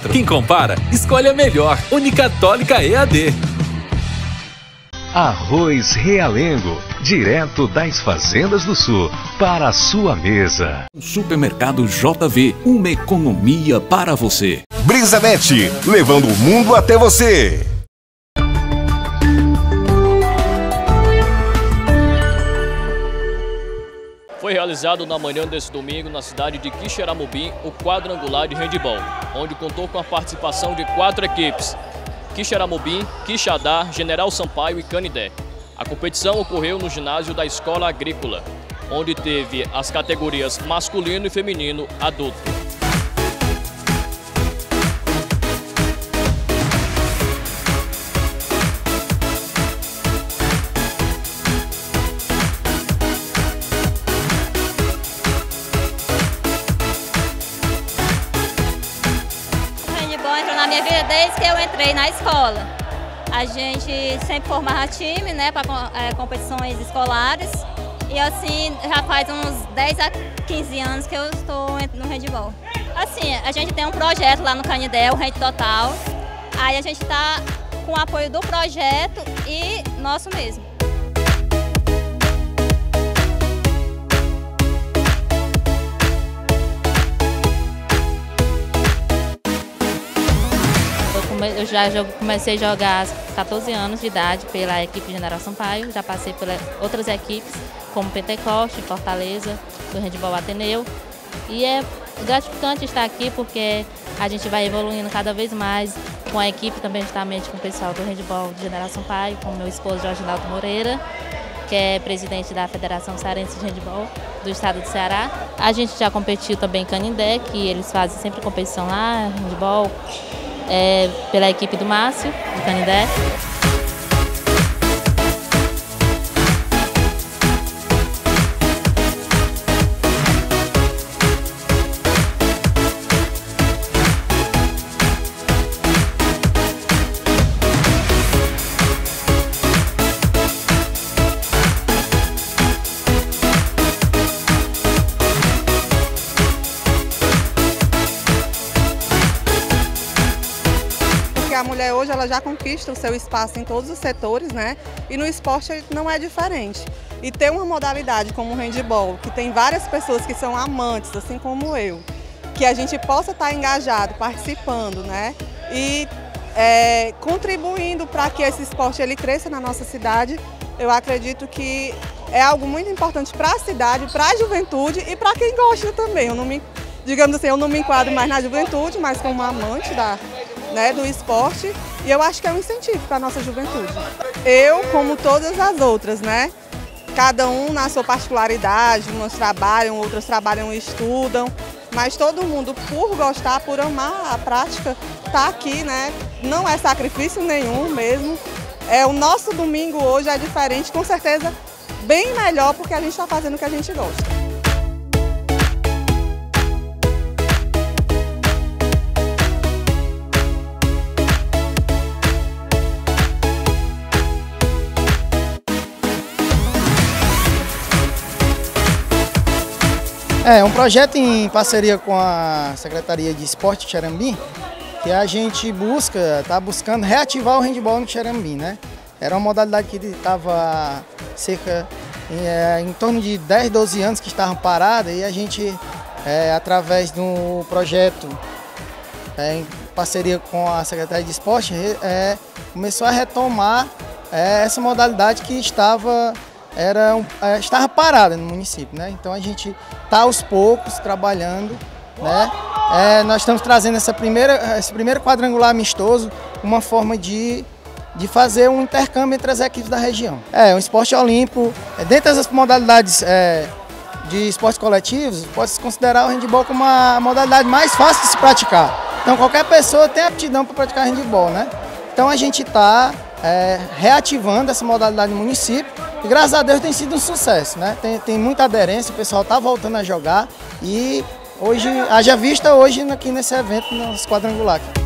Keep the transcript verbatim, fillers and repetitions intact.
quatro. Quem compara, escolhe a melhor. Unicatólica E A D. Arroz Realengo, direto das fazendas do sul, para a sua mesa. Supermercado J V, uma economia para você. Brisanet, levando o mundo até você. Foi realizado na manhã desse domingo na cidade de Quixeramobim o quadrangular de handebol, onde contou com a participação de quatro equipes: Quixeramobim, Quixadá, General Sampaio e Canindé. A competição ocorreu no ginásio da Escola Agrícola, onde teve as categorias masculino e feminino adulto. Entrou na minha vida desde que eu entrei na escola. A gente sempre formava time, né, para é, competições escolares. E assim, já faz uns dez a quinze anos que eu estou no handebol. Assim, a gente tem um projeto lá no Canindé, o Rede Total. Aí a gente está com o apoio do projeto e nosso mesmo. Eu já comecei a jogar aos quatorze anos de idade pela equipe General Sampaio, já passei por outras equipes, como Pentecoste, Fortaleza, do Handebol Ateneu. E é gratificante estar aqui porque a gente vai evoluindo cada vez mais com a equipe, também justamente com o pessoal do Handebol de General Sampaio, com o meu esposo Jorge Naldo Moreira, que é presidente da Federação Cearense de Handebol do estado do Ceará. A gente já competiu também em Canindé, que eles fazem sempre competição lá, handebol. É, pela equipe do Márcio, de Canindé. A mulher hoje ela já conquista o seu espaço em todos os setores, né? E no esporte não é diferente. E ter uma modalidade como o handebol, que tem várias pessoas que são amantes, assim como eu, que a gente possa estar engajado, participando, né? E é, contribuindo para que esse esporte ele cresça na nossa cidade, eu acredito que é algo muito importante para a cidade, para a juventude e para quem gosta também. Eu não me, digamos assim, eu não me enquadro mais na juventude, mas como amante da Né, do esporte, e eu acho que é um incentivo para a nossa juventude. Eu, como todas as outras, né? Cada um na sua particularidade, umas trabalham, outras trabalham e estudam, mas todo mundo, por gostar, por amar a prática, está aqui, né? Não é sacrifício nenhum mesmo. É, o nosso domingo hoje é diferente, com certeza bem melhor, porque a gente está fazendo o que a gente gosta. É um projeto em parceria com a Secretaria de Esporte de Quixeramobim, que a gente busca, está buscando reativar o handebol no Quixeramobim, né? Era uma modalidade que estava cerca em, é, em torno de dez, doze anos que estavam parada, e a gente, é, através do projeto, é, em parceria com a Secretaria de Esporte, é, começou a retomar é, essa modalidade que estava Era um, estava parada no município, né? Então a gente está aos poucos trabalhando, né? É, nós estamos trazendo essa primeira, esse primeiro quadrangular amistoso, uma forma de, de fazer um intercâmbio entre as equipes da região. É um esporte olímpico, é, dentre as modalidades é, de esportes coletivos, pode-se considerar o handebol como a modalidade mais fácil de se praticar. Então qualquer pessoa tem aptidão para praticar handebol, né? Então a gente está é, reativando essa modalidade no município. E graças a Deus tem sido um sucesso, né? Tem, tem muita aderência, o pessoal está voltando a jogar e hoje, haja vista hoje aqui nesse evento, no quadrangular.